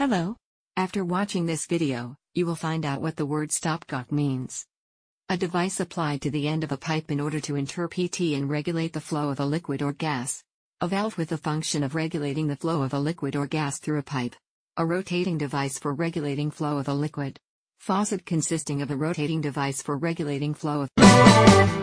Hello. After watching this video, you will find out what the word stopcock means. A device applied to the end of a pipe in order to interpret and regulate the flow of a liquid or gas. A valve with the function of regulating the flow of a liquid or gas through a pipe. A rotating device for regulating flow of a liquid. Faucet consisting of a rotating device for regulating flow of